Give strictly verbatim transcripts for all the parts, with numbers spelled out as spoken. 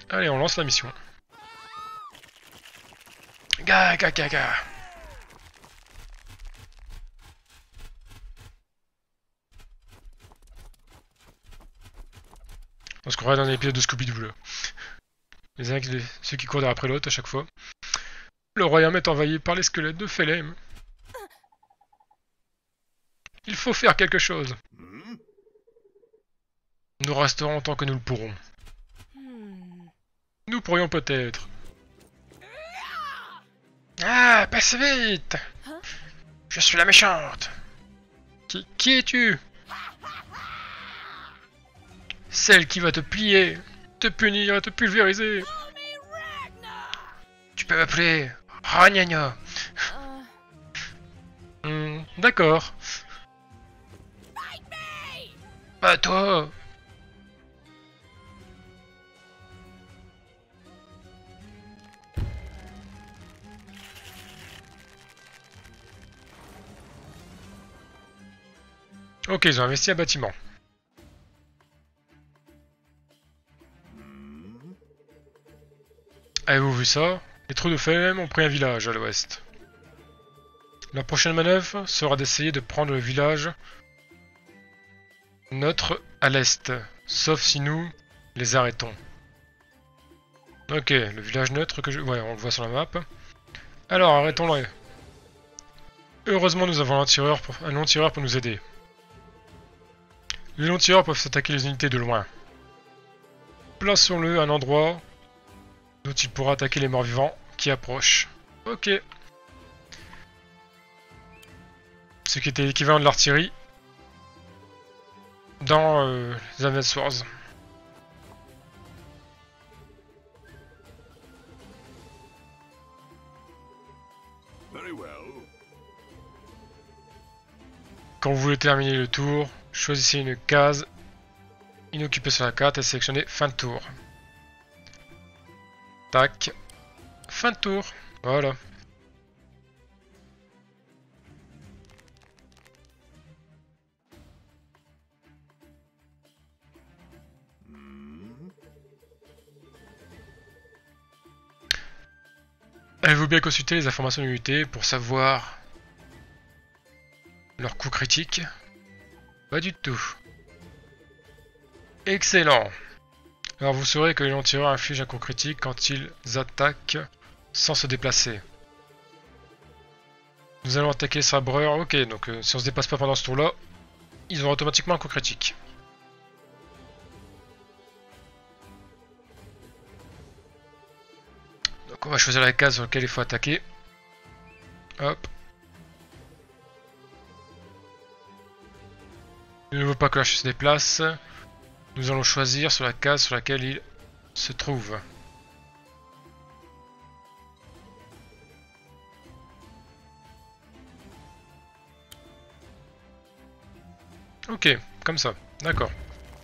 Allez, on lance la mission. Ga ga ga ga. On se croirait dans un épisode de Scooby-Doo là. Les uns, les, ceux qui courent après l'autre à chaque fois. Le royaume est envahi par les squelettes de Phelem. Il faut faire quelque chose. Nous resterons tant que nous le pourrons. Nous pourrions peut-être. Ah, passe vite! Je suis la méchante. Qui, qui es-tu? Celle qui va te plier, te punir et te pulvériser. Tu peux m'appeler Ragnagna. Hmm, d'accord. Pas toi. Ok, ils ont investi un bâtiment. Avez-vous vu ça? Les trous de Phelem ont pris un village à l'ouest. La prochaine manœuvre sera d'essayer de prendre le village neutre à l'est, sauf si nous les arrêtons. Ok, le village neutre que je... Ouais, on le voit sur la map. Alors, arrêtons-le. Heureusement, nous avons un tireur pour... un long-tireur pour nous aider. Les longs-tireurs peuvent s'attaquer les unités de loin. Plaçons-le à un endroit dont il pourra attaquer les morts-vivants qui approchent. Ok. Ce qui était l'équivalent de l'artillerie dans euh, les Advance Wars. Quand vous voulez terminer le tour, choisissez une case inoccupée sur la carte et sélectionnez fin de tour. Tac. Fin de tour. Voilà. Avez-vous bien consulté les informations de l'unité pour savoir leur coût critique? Pas du tout. Excellent. Alors vous saurez que les longs-tireurs infligent un coup critique quand ils attaquent sans se déplacer. Nous allons attaquer les sabreurs. Ok, donc euh, si on se déplace pas pendant ce tour-là, ils ont automatiquement un coup critique. Donc on va choisir la case sur laquelle il faut attaquer. Hop. Il ne veut pas que l'archer se déplace. Nous allons choisir sur la case sur laquelle il se trouve. Ok, comme ça, d'accord.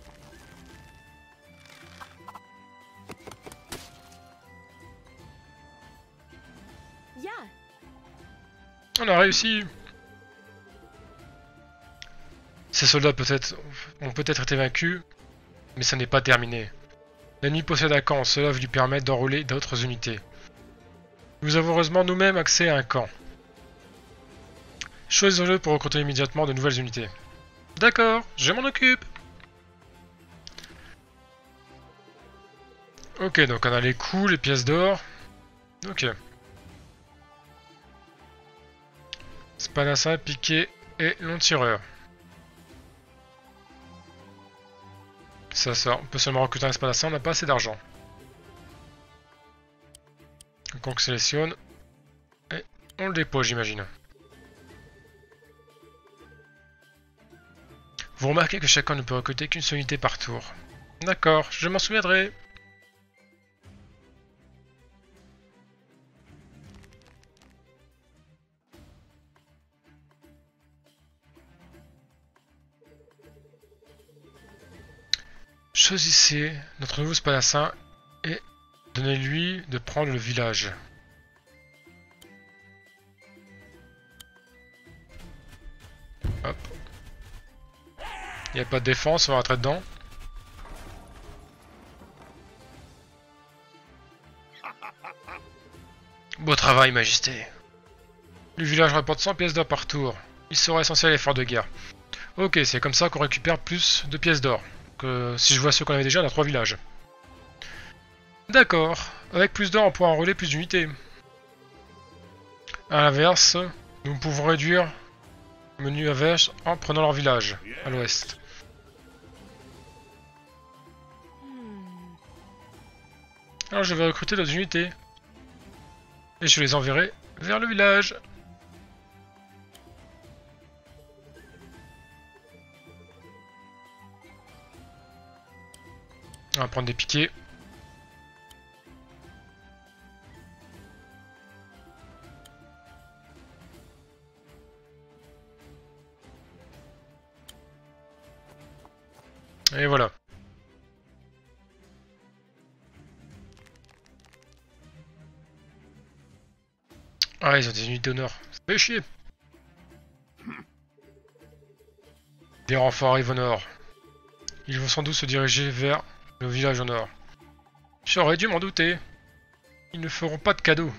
On a réussi. Ces soldats peut-être ont peut-être été vaincus, mais ça n'est pas terminé. L'ennemi possède un camp, cela va lui permettre d'enrôler d'autres unités. Nous avons heureusement nous-mêmes accès à un camp. Choisissons-le pour recruter immédiatement de nouvelles unités. D'accord, je m'en occupe. Ok, donc on a les coups, les pièces d'or. Ok. Spadassin, piqué et long tireur. Ça, ça, on peut seulement recruter un spadassin, on n'a pas assez d'argent. Donc on sélectionne et on le dépose, j'imagine. Vous remarquez que chacun ne peut recruter qu'une seule unité par tour. D'accord, je m'en souviendrai. Choisissez notre nouveau spadassin et donnez-lui de prendre le village. Hop. Il n'y a pas de défense, on va rentrer dedans. Beau travail, Majesté. Le village rapporte cent pièces d'or par tour. Il sera essentiel à l'effort de guerre. Ok, c'est comme ça qu'on récupère plus de pièces d'or. Que si je vois ceux qu'on avait déjà, on a trois villages. D'accord. Avec plus d'or, on pourra enrôler plus d'unités. A l'inverse, nous pouvons réduire le menu adverse en prenant leur village, à l'ouest. Alors je vais recruter d'autres unités. Et je les enverrai vers le village. On va prendre des piquets. Et voilà. Ah, ils ont des unités d'honneur. Ça fait chier. Des renforts arrivent au nord. Ils vont sans doute se diriger vers le village au nord. J'aurais dû m'en douter. Ils ne feront pas de cadeaux.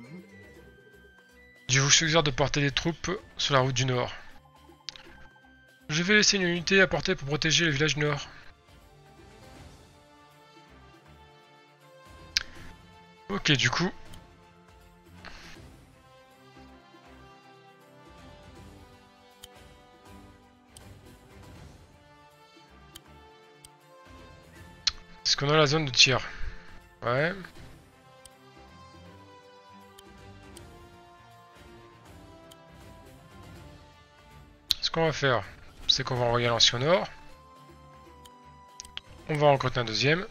Je vous suggère de porter des troupes sur la route du nord. Je vais laisser une unité à porter pour protéger le village nord. Ok, du coup... Est-ce qu'on a la zone de tir? Ouais. Ce qu'on va faire, c'est qu'on va envoyer un lancier au nord. On va en recruter un deuxième.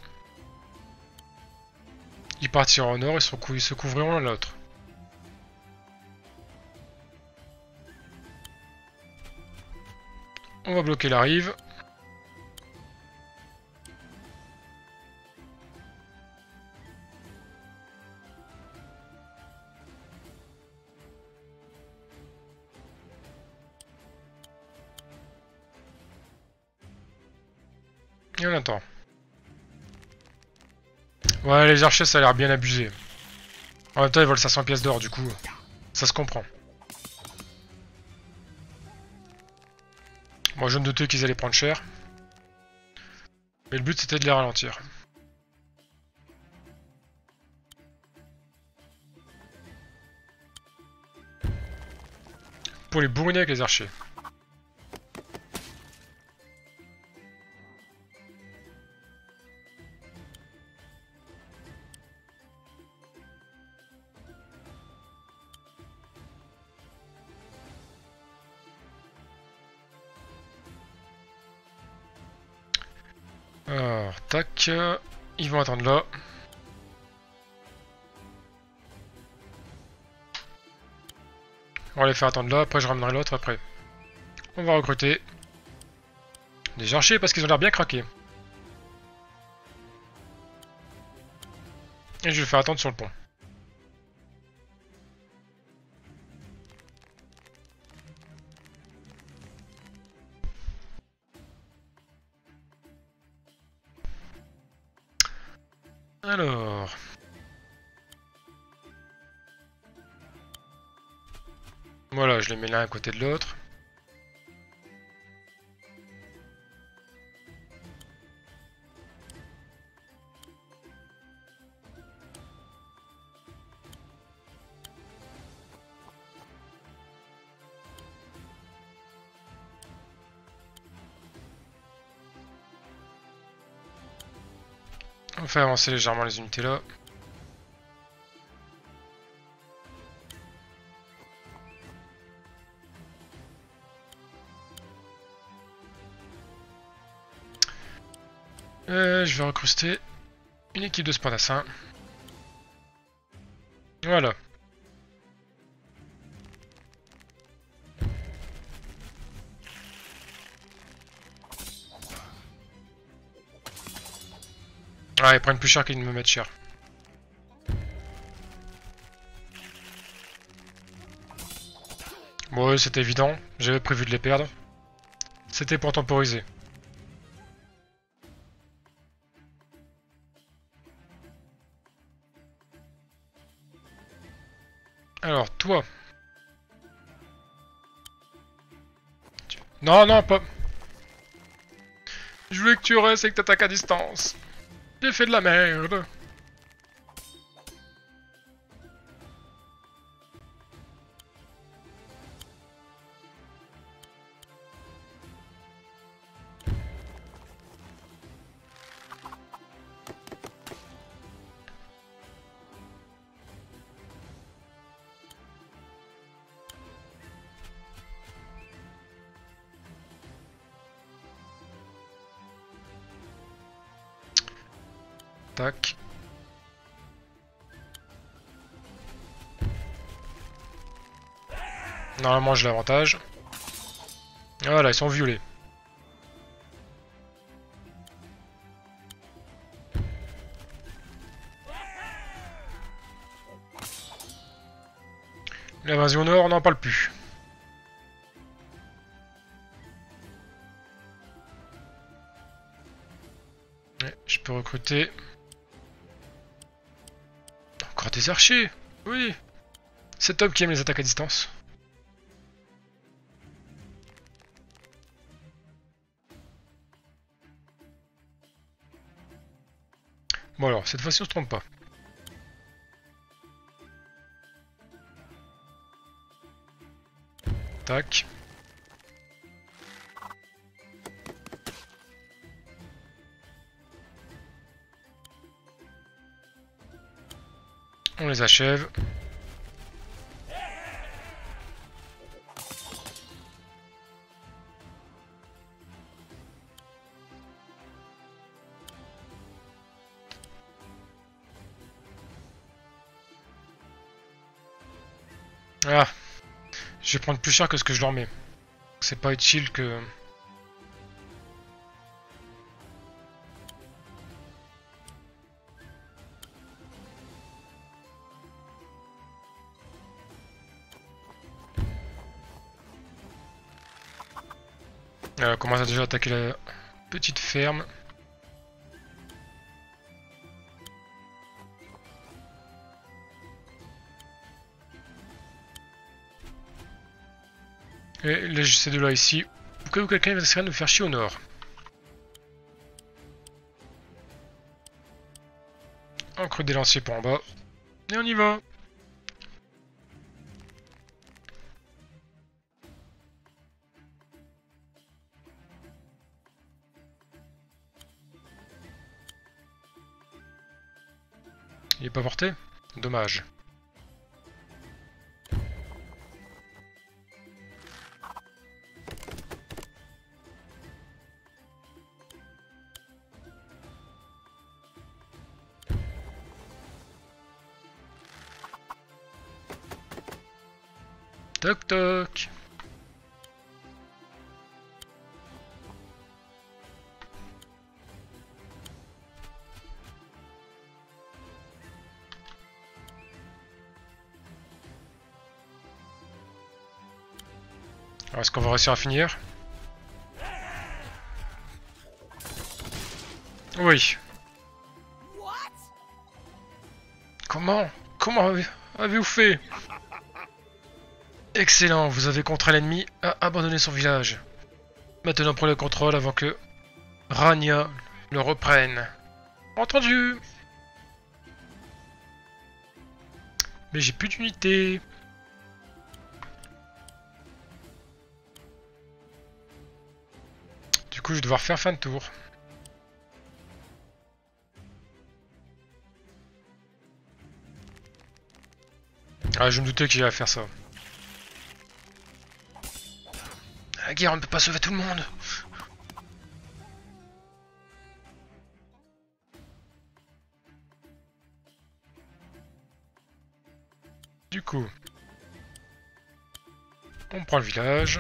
Ils partiront au nord et ils se couvriront l'un l'autre. On va bloquer la rive. Et on attend. Ouais, les archers, ça a l'air bien abusé. En même temps, ils volent cinq cents pièces d'or, du coup, ça se comprend. Moi, je me doutais qu'ils allaient prendre cher. Mais le but, c'était de les ralentir. Pour les bourriner avec les archers. Alors, tac, ils vont attendre là. On va les faire attendre là, après je ramènerai l'autre après. On va recruter des archers parce qu'ils ont l'air bien craqués. Et je vais le faire attendre sur le pont. Alors... Voilà, je les mets l'un à côté de l'autre. On fait avancer légèrement les unités là. Euh, je vais recruter une équipe de spadassin. Voilà. Ah, ils prennent plus cher qu'ils ne me mettent cher. Bon, c'était évident, j'avais prévu de les perdre. C'était pour temporiser. Alors, toi. Non, non, pas... Je voulais que tu restes et que t'attaques à distance. J'ai fait de la merde. Tac. Normalement j'ai l'avantage. Voilà, ils sont violés. L'invasion nord, on n'en parle plus. Ouais, je peux recruter... Encore des archers. Oui. Cet homme qui aime les attaques à distance. Bon alors, cette fois-ci on se trompe pas. Tac. On les achève. Ah, je vais prendre plus cher que ce que je leur mets. C'est pas utile que... Euh, on commence à déjà attaquer la petite ferme. Et les, ces deux-là ici. Au cas où quelqu'un va essayer de nous faire chier au nord. Encre des lanciers pour en bas. Et on y va. Il est pas porté? Dommage. Toc toc. Alors, est-ce qu'on va réussir à finir? Oui. Comment? Comment avez- avez-vous fait? Excellent, vous avez contraint l'ennemi à abandonner son village. Maintenant prenez le contrôle avant que Rania le reprenne. Entendu. Mais j'ai plus d'unité. Du coup je vais devoir faire fin de tour. Ah, je me doutais qu'il allait faire ça. La guerre, on ne peut pas sauver tout le monde. Du coup, on prend le village.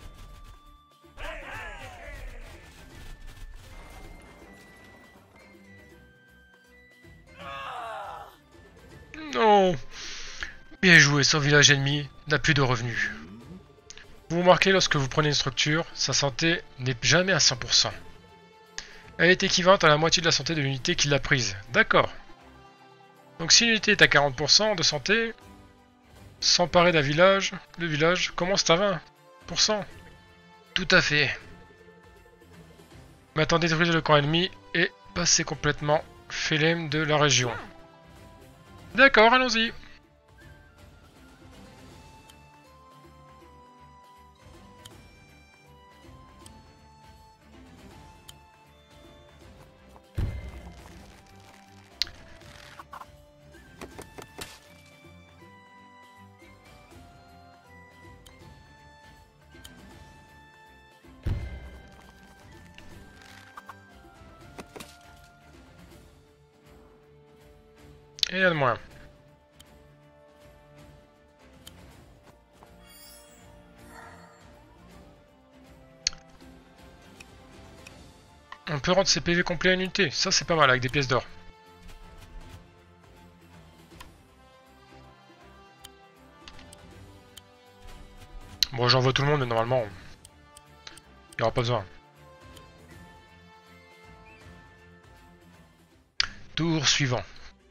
Non. Bien joué, son village ennemi n'a plus de revenus. Vous remarquez, lorsque vous prenez une structure, sa santé n'est jamais à cent pour cent. Elle est équivalente à la moitié de la santé de l'unité qui l'a prise. D'accord. Donc si l'unité est à quarante pour cent de santé, S'emparer d'un village. Le village commence à vingt pour cent. Tout à fait. Maintenant détruisez le camp ennemi et passez complètement Phelem de la région. D'accord, allons-y. Et il y a de moins. On peut rendre ses P V complets à une unité. Ça c'est pas mal avec des pièces d'or. Bon, j'envoie tout le monde, mais normalement, il n'y aura pas besoin. Tour suivant.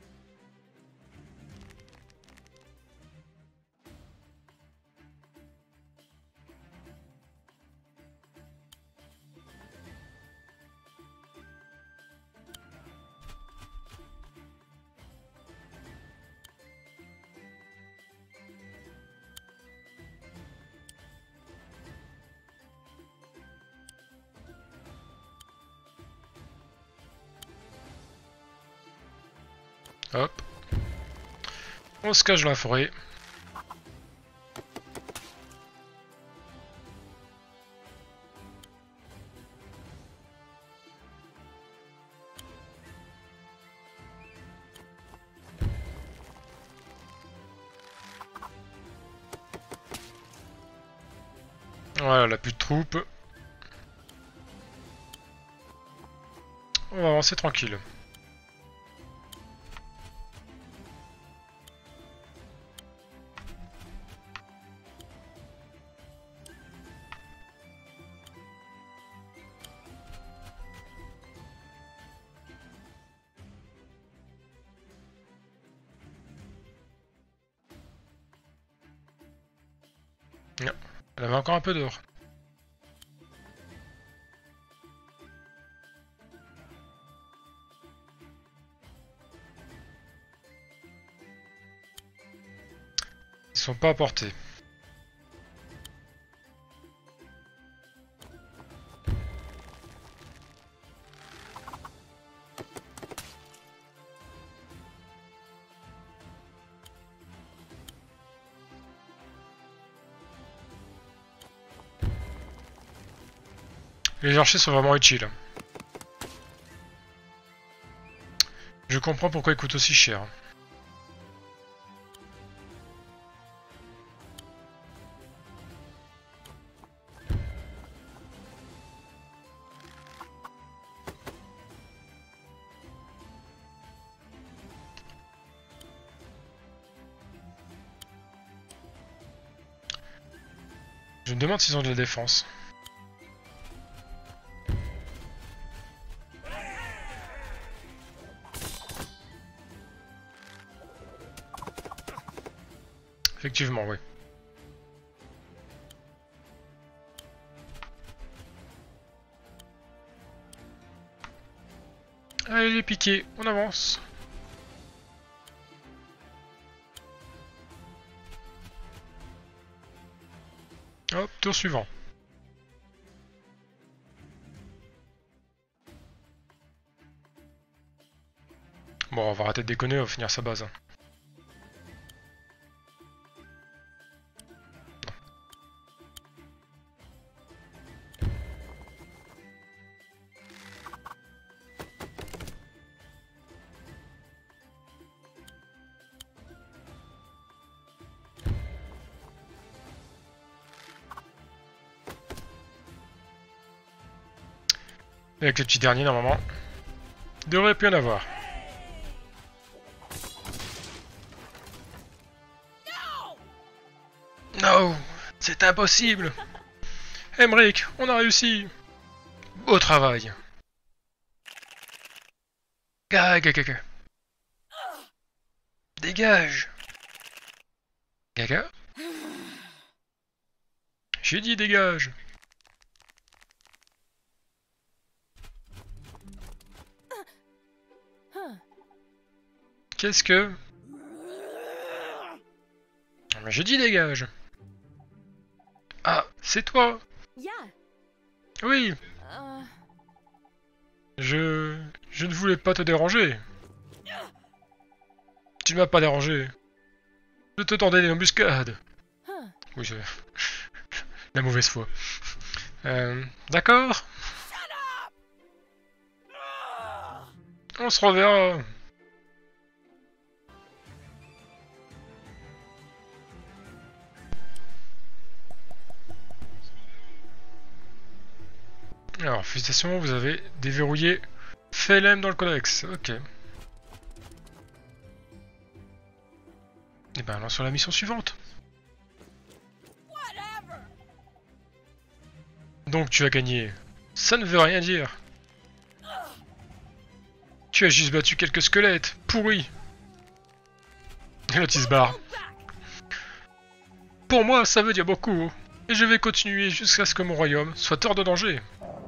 Hop. On se cache dans la forêt. Voilà, elle a plus de troupes. On va avancer tranquille. Non, elle avait encore un peu d'or. Ils sont pas apportés. Les archers sont vraiment utiles. Je comprends pourquoi ils coûtent aussi cher. Je me demande s'ils ont de la défense. Effectivement, oui. Allez les piquer, on avance. Hop, tour suivant. Bon, on va arrêter de déconner, on va finir sa base. Avec le petit dernier, normalement, il devrait plus en avoir. Non, c'est impossible. Emmerich, on a réussi. Beau travail. Gaga, gaga. Dégage. Gaga? J'ai dit dégage! Qu'est-ce que... Mais j'ai dit dégage! Ah, c'est toi! Oui! Je... Je ne voulais pas te déranger. Tu ne m'as pas dérangé. Je te tendais une embuscade. Oui, je... La mauvaise foi. Euh... D'accord. On se reverra. Alors, félicitations, vous avez déverrouillé Phelem dans le codex. Ok. Et ben, allons sur la mission suivante. Donc, tu as gagné. Ça ne veut rien dire. Tu as juste battu quelques squelettes. Pourris. Et l'autre il se barre. Pour moi, ça veut dire beaucoup. Et je vais continuer jusqu'à ce que mon royaume soit hors de danger.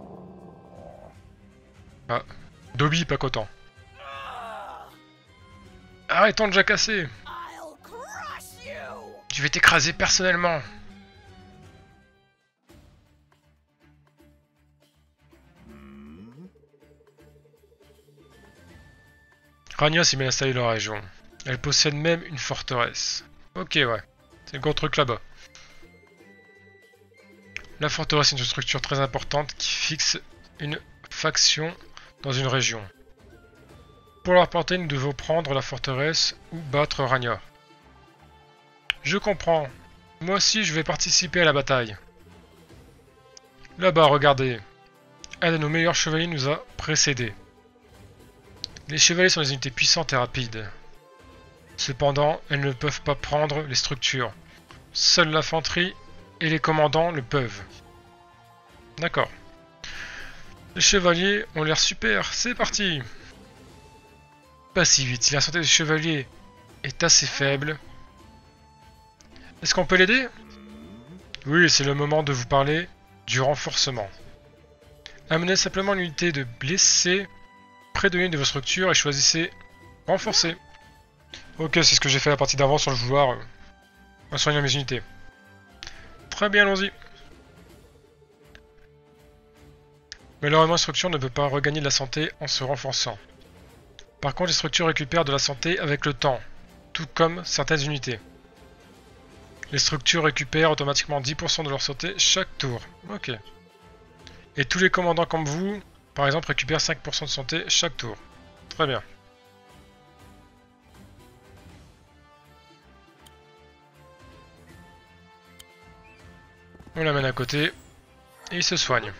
Ah, Dobby pas content. Arrêtons de jacasser. Je vais t'écraser personnellement. Rania s'est bien installée dans la région. Elle possède même une forteresse. Ok, ouais. C'est le gros truc là-bas. La forteresse est une structure très importante qui fixe une faction dans une région. Pour la porter, nous devons prendre la forteresse ou battre Rania. Je comprends. Moi aussi, je vais participer à la bataille. Là-bas, regardez. Un de nos meilleurs chevaliers nous a précédés. Les chevaliers sont des unités puissantes et rapides. Cependant, elles ne peuvent pas prendre les structures. Seule l'infanterie et les commandants le peuvent. D'accord. Les chevaliers ont l'air super, c'est parti! Pas si vite, si la santé des chevaliers est assez faible. Est-ce qu'on peut l'aider? Oui, c'est le moment de vous parler du renforcement. Amenez simplement une unité de blessés près de l'une de vos structures et choisissez renforcer. Ok, c'est ce que j'ai fait à la partie d'avant sur le vouloir. En soignant mes unités. Très bien, allons-y. Malheureusement, les structures ne peuvent pas regagner de la santé en se renforçant. Par contre, les structures récupèrent de la santé avec le temps, tout comme certaines unités. Les structures récupèrent automatiquement dix pour cent de leur santé chaque tour. Ok. Et tous les commandants comme vous, par exemple, récupèrent cinq pour cent de santé chaque tour. Très bien. On l'amène à côté et il se soigne.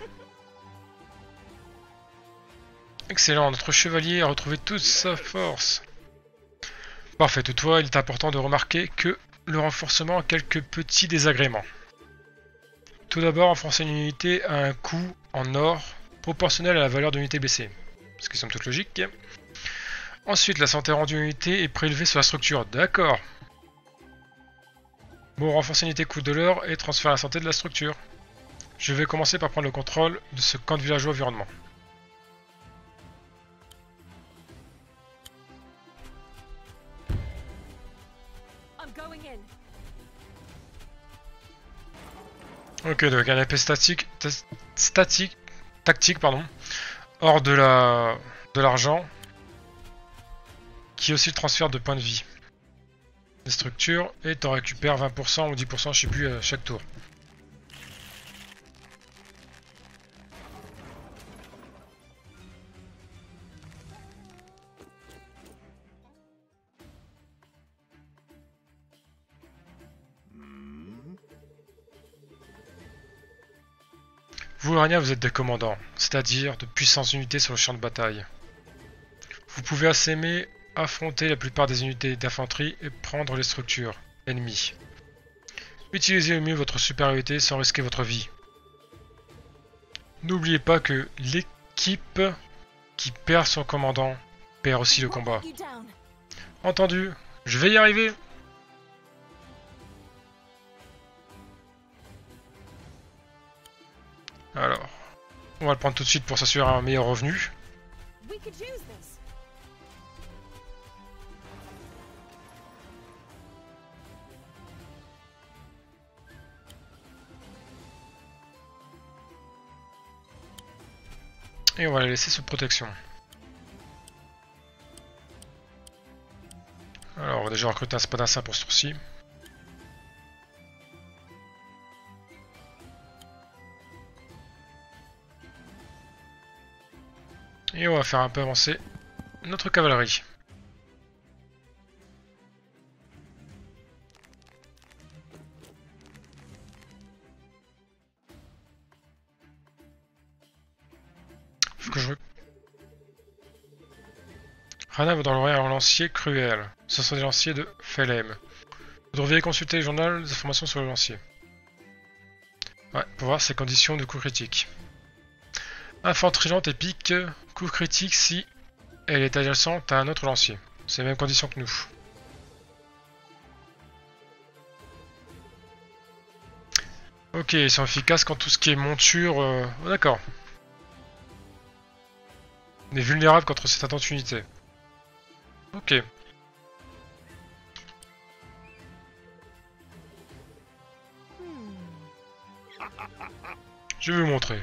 Excellent, notre chevalier a retrouvé toute sa force. Parfait, toutefois, il est important de remarquer que le renforcement a quelques petits désagréments. Tout d'abord, renforcer une unité a un coût en or proportionnel à la valeur de l'unité blessée. Ce qui semble toute logique. Ensuite, la santé rendue d'une unité est prélevée sur la structure. D'accord. Bon, renforcer une unité coûte de l'or et transférer la santé de la structure. Je vais commencer par prendre le contrôle de ce camp de villageois environnement. Ok, donc un épée statique, statique, tactique, pardon, hors de la, de l'argent, qui est aussi le transfert de points de vie. Des structures, et t'en récupères vingt pour cent ou dix pour cent, je sais plus, à chaque tour. Vous, Rania, vous êtes des commandants, c'est-à-dire de puissantes unités sur le champ de bataille. Vous pouvez assaimer, affronter la plupart des unités d'infanterie et prendre les structures ennemies. Utilisez au mieux votre supériorité sans risquer votre vie. N'oubliez pas que l'équipe qui perd son commandant perd aussi le combat. Entendu, je vais y arriver. Alors, on va le prendre tout de suite pour s'assurer un meilleur revenu. Et on va la laisser sous protection. Alors, on va déjà recruter un spadassin pour ce tour-ci. Et on va faire un peu avancer notre cavalerie. Faut que je... Rana va dans l'oreille un lancier cruel. Ce sont des lanciers de Phelem. Vous devriez consulter le journal des informations sur le lancier. Ouais, pour voir ses conditions de coup critique. Infanterie lente épique, coup critique si elle est adjacente à un autre lancier. C'est les mêmes conditions que nous. Ok, ils sont efficaces quand tout ce qui est monture... Euh... Oh, d'accord. On est vulnérable contre cette attente unité. Ok. Je vais vous montrer.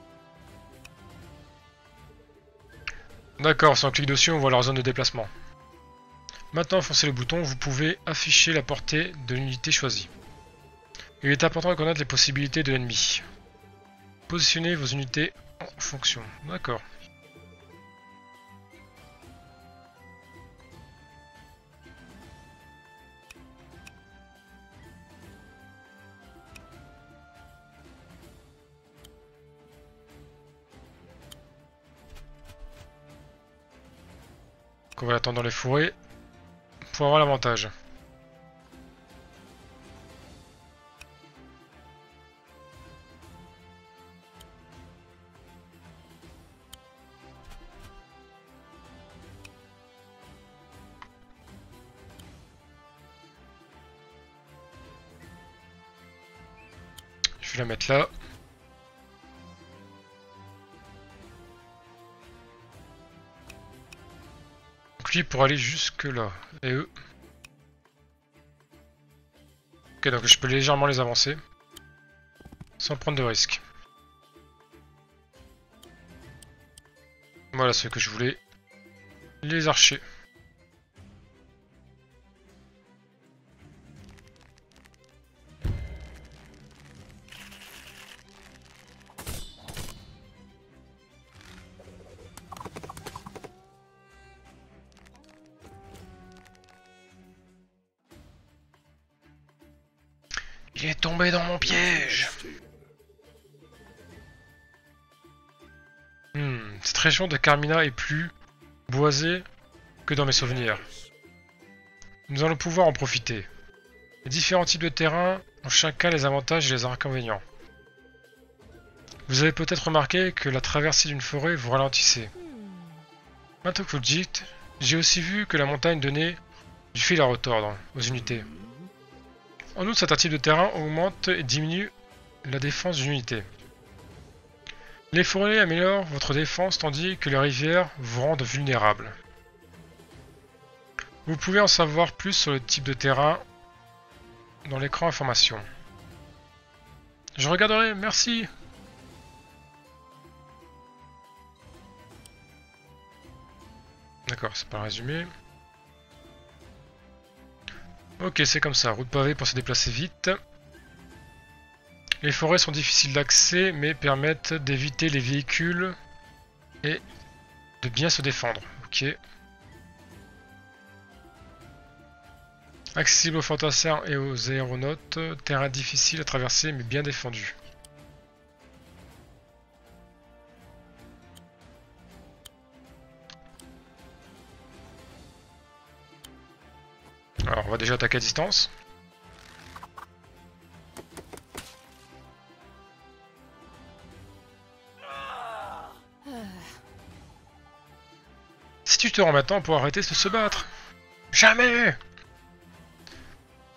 D'accord, si on clique dessus, on voit leur zone de déplacement. Maintenant, foncez le bouton, vous pouvez afficher la portée de l'unité choisie. Il est important de connaître les possibilités de l'ennemi. Positionnez vos unités en fonction. D'accord. On va l'attendre dans les forêts pour avoir l'avantage. Je vais la mettre là. Pour aller jusque là. Et eux. Ok, donc je peux légèrement les avancer. Sans prendre de risques. Voilà ce que je voulais. Les archers. Il est tombé dans mon piège. Hmm, cette région de Carmina est plus boisée que dans mes souvenirs. Nous allons pouvoir en profiter. Les différents types de terrains ont chacun les avantages et les inconvénients. Vous avez peut-être remarqué que la traversée d'une forêt vous ralentissait. Maintenant que vous le dites, j'ai aussi vu que la montagne donnait du fil à retordre aux unités. En outre, certains types de terrain augmentent et diminuent la défense d'une unité. Les forêts améliorent votre défense tandis que les rivières vous rendent vulnérables. Vous pouvez en savoir plus sur le type de terrain dans l'écran information. Je regarderai, merci. D'accord, c'est pas un résumé. Ok, c'est comme ça, route pavée pour se déplacer vite. Les forêts sont difficiles d'accès, mais permettent d'éviter les véhicules et de bien se défendre. Ok. Accessible aux fantassins et aux aéronautes, terrain difficile à traverser mais bien défendu. Alors on va déjà attaquer à distance. Si tu te rends maintenant pour arrêter de se battre. Jamais.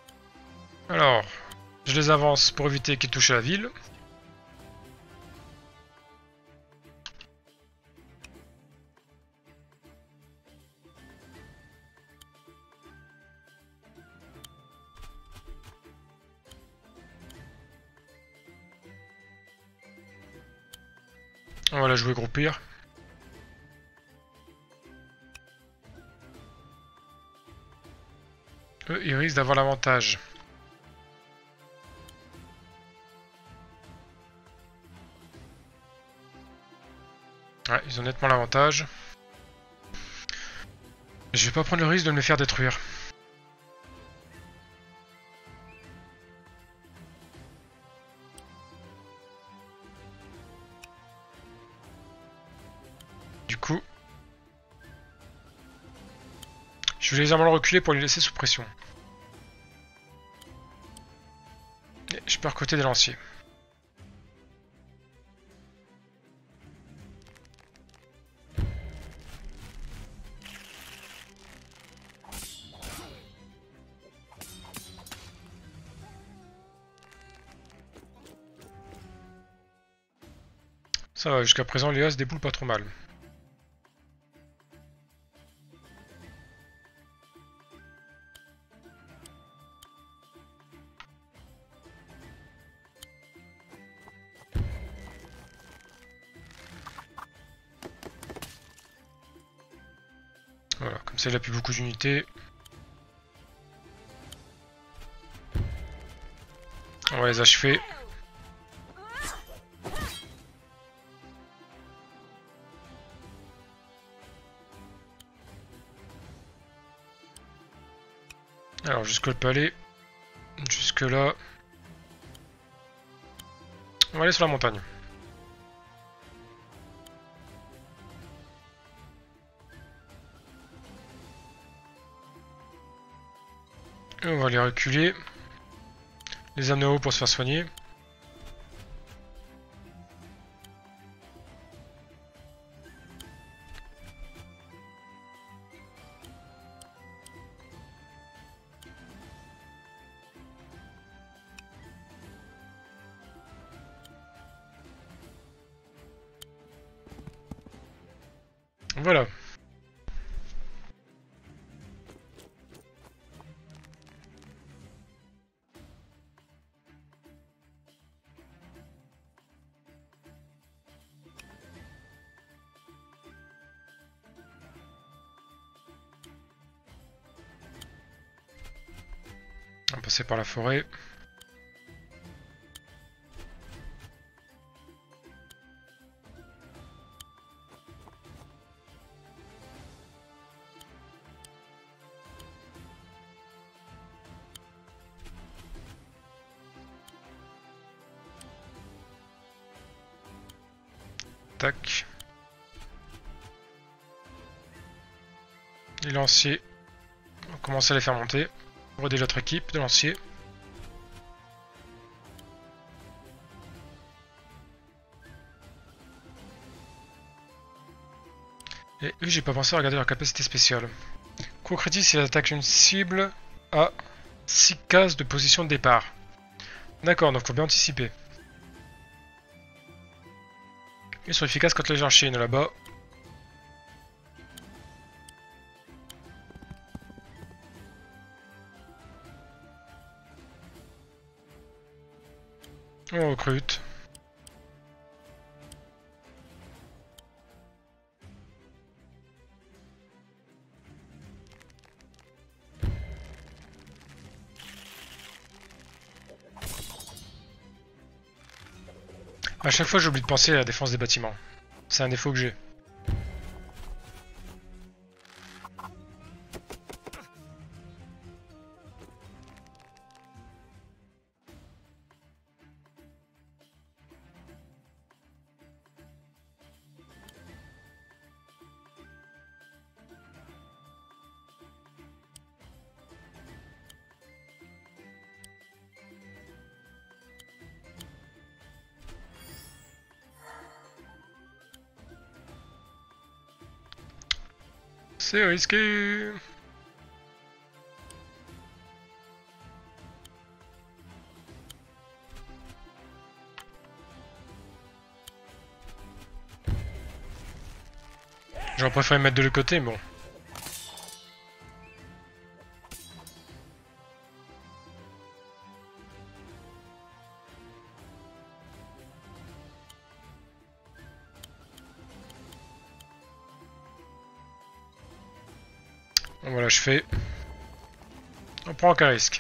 Alors, je les avance pour éviter qu'ils touchent à la ville. On va la jouer groupir. Eux, ils risquent d'avoir l'avantage. Ouais, ils ont nettement l'avantage. Je vais pas prendre le risque de me faire détruire. Du coup, je vais légèrement le reculer pour les laisser sous pression. Et je peux recoter des lanciers. Ça va, jusqu'à présent, Léa se déboule pas trop mal. Voilà, comme ça il a plus beaucoup d'unités. On va les achever. Alors jusque le palais, jusque là, on va aller sur la montagne. Et on va les reculer, les amener haut pour se faire soigner. Voilà. On va passer par la forêt. Tac. Les lanciers. On va commencer à les faire monter. On va aider l'autre équipe de lanciers. Et eux, j'ai pas pensé à regarder leur capacité spéciale. Coup critique s'il attaque une cible à six cases de position de départ. D'accord, donc faut bien anticiper. Ils sont efficaces contre les archines là-bas. On recrute. À chaque fois j'oublie de penser à la défense des bâtiments. C'est un défaut que j'ai. C'est risqué. J'aurais préféré mettre de l'autre côté, mais bon. Bon, voilà, je fais. On prend aucun risque.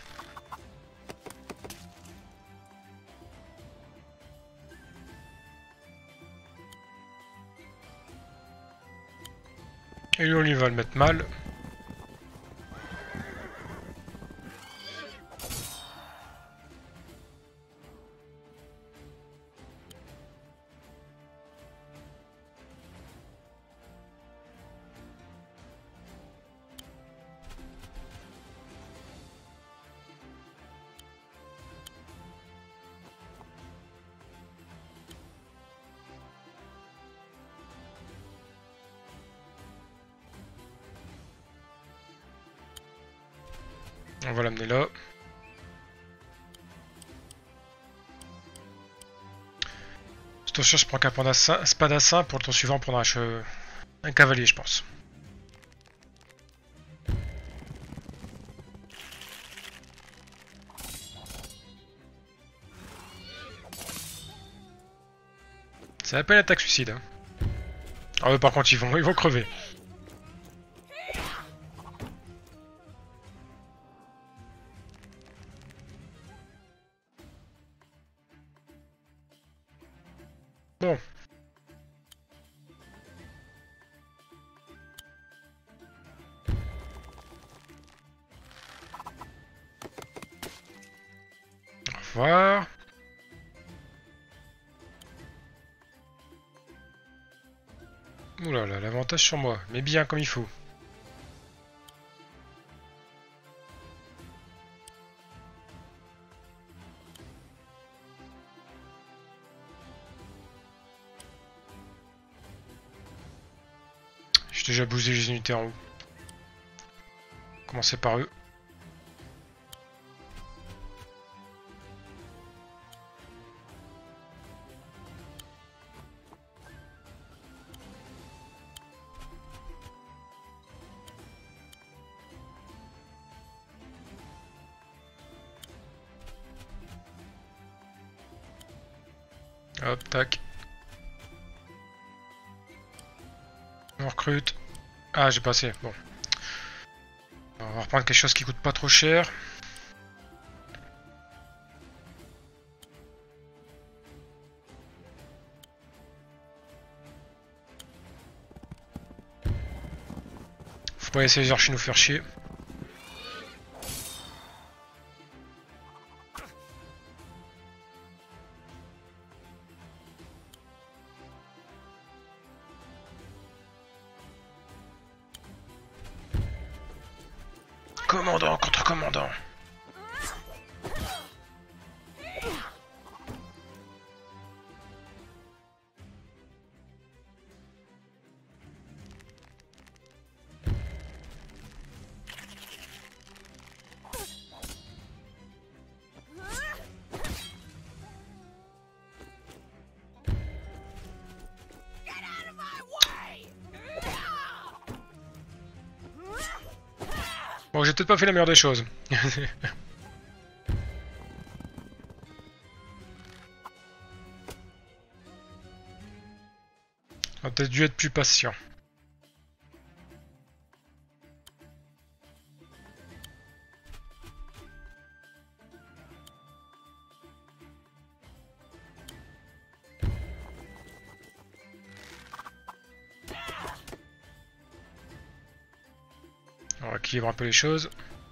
Et lui, on va le mettre mal. On va l'amener là. Si ton cherche, je prends qu'un spadassin. Pour le tour suivant, on prendra un, un cavalier, je pense. Ça s'appelle attaque suicide. Hein. Ah ouais, par contre, ils vont, ils vont crever. Bon. Au revoir. Oula là, l'avantage sur moi, mais bien comme il faut. J'ai déjà bousillé les unités en haut. Commencer par eux. Hop, tac. On recrute. Ah, j'ai passé. Bon. On va reprendre quelque chose qui coûte pas trop cher. Faut pas laisser les archers nous faire chier. Commandant contre commandant. Bon, j'ai peut-être pas fait la meilleure des choses. On a peut-être dû être plus patient. On va équilibrer un peu les choses.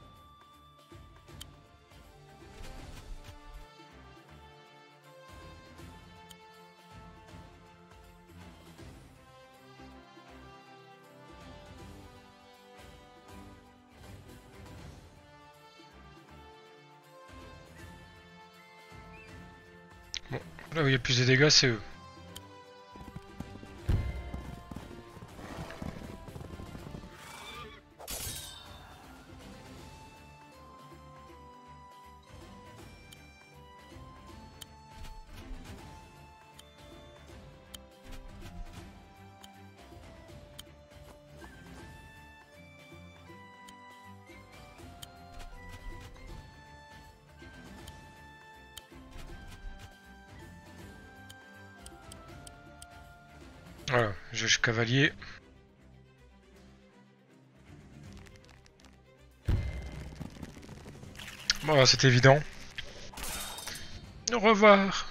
Bon, là où il y a plus de dégâts, c'est eux. Voilà, je suis cavalier. Voilà, c'était évident. Au revoir.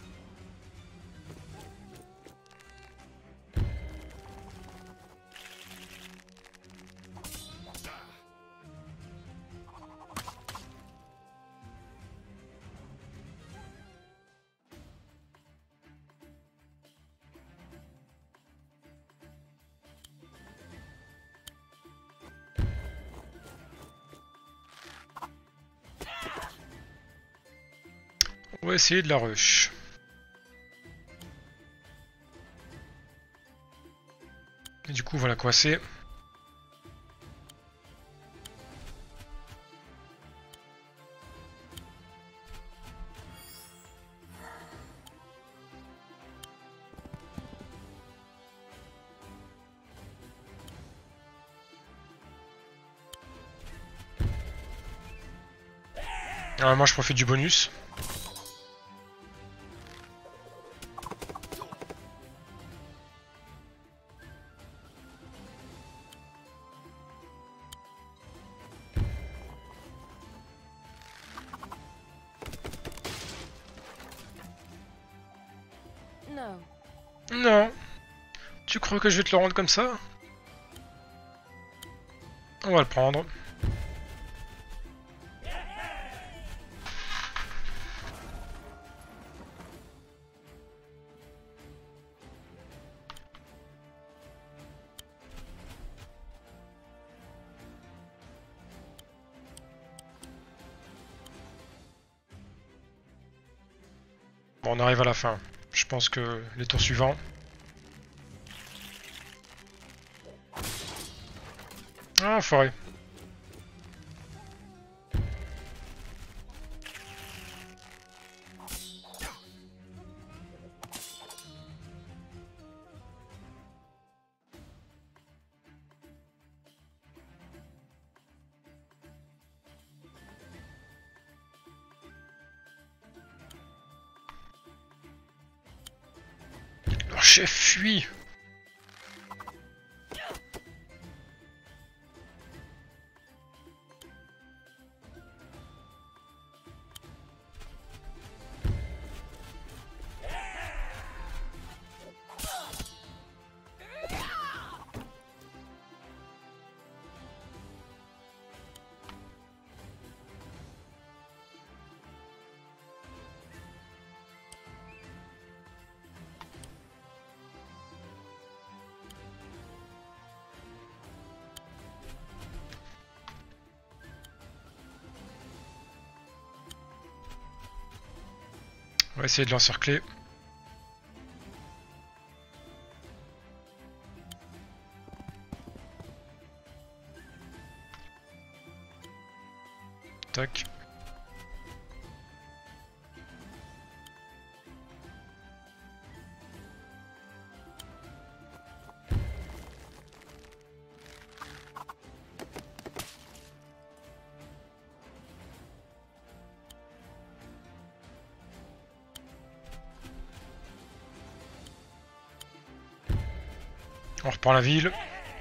On va essayer de la rush. Et du coup, voilà quoi c'est. Ah, moi je profite du bonus. No. Non. Tu crois que je vais te le rendre comme ça? On va le prendre. Bon, on arrive à la fin. Je pense que les tours suivants. Ah, forêt. Leur chef fuit. On va essayer de l'encercler. Tac. On reprend la ville.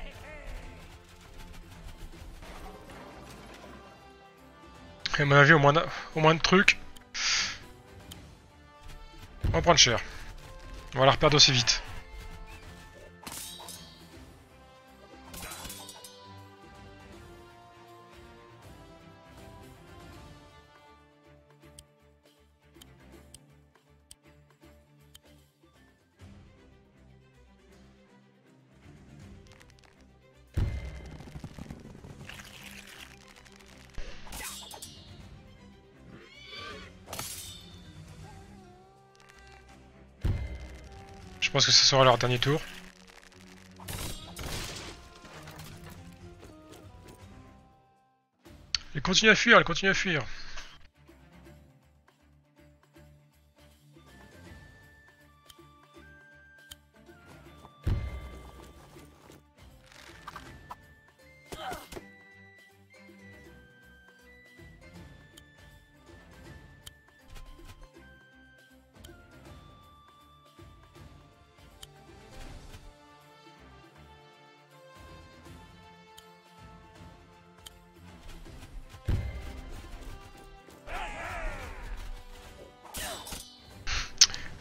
Et à mon avis, au moins, de, au moins de trucs. On va prendre cher. On va la reperdre aussi vite. Je pense que ce sera leur dernier tour. Elle continue à fuir, elle continue à fuir.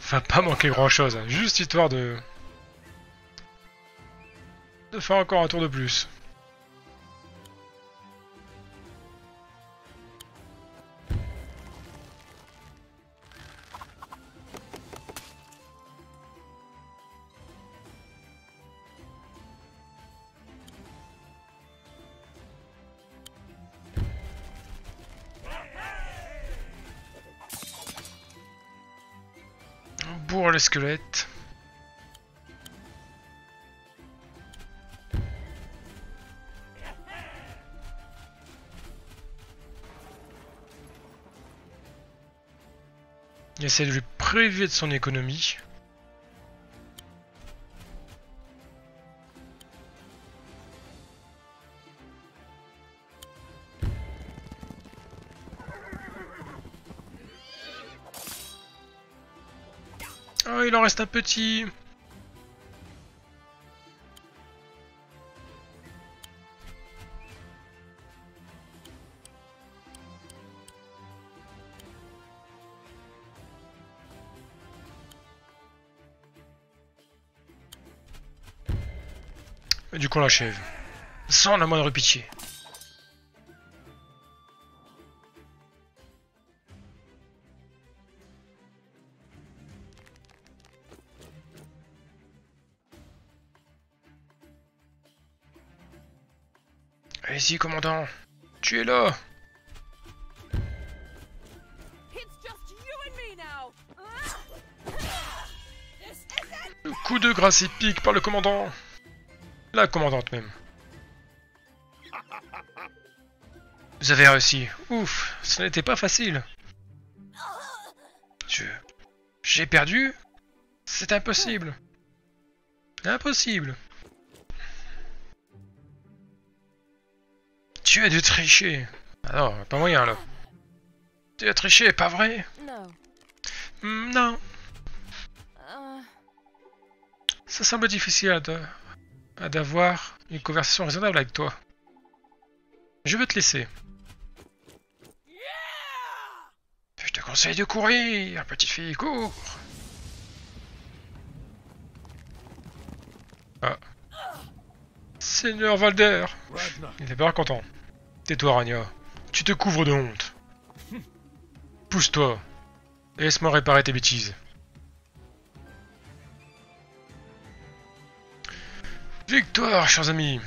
va pas manquer grand chose, hein. Juste histoire de... de faire encore un tour de plus. Pour les squelettes. Il essaie de lui priver de son économie. Oh, il en reste un petit. Et du coup on l'achève. Sans la moindre pitié. Allez-y, commandant. Tu es là. Le coup de grâce épique par le commandant. La commandante même. Vous avez réussi. Ouf, ce n'était pas facile. Je... J'ai perdu? C'est impossible. Impossible. Tu as dû tricher. Ah non, pas moyen là. Tu as triché, pas vrai? Mm, non. Ça semble difficile à, de... à d'avoir une conversation raisonnable avec toi. Je veux te laisser. Je te conseille de courir, petite fille, cours. Ah. Seigneur Valder. Il est pas content. Tais-toi, Ragna. Tu te couvres de honte. Pousse-toi. Et laisse-moi réparer tes bêtises. Victoire, chers amis.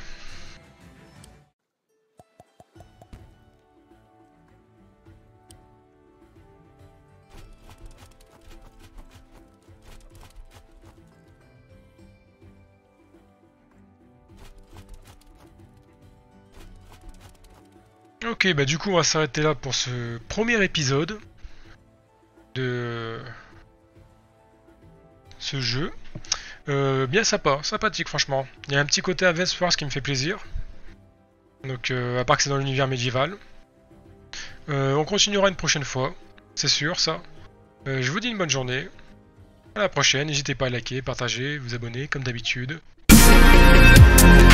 Ok, bah du coup on va s'arrêter là pour ce premier épisode de ce jeu. Euh, bien sympa, sympathique franchement. Il y a un petit côté Advance Wars qui me fait plaisir. Donc euh, à part que c'est dans l'univers médiéval. Euh, on continuera une prochaine fois, c'est sûr ça. Euh, je vous dis une bonne journée. À la prochaine, n'hésitez pas à liker, partager, vous abonner comme d'habitude.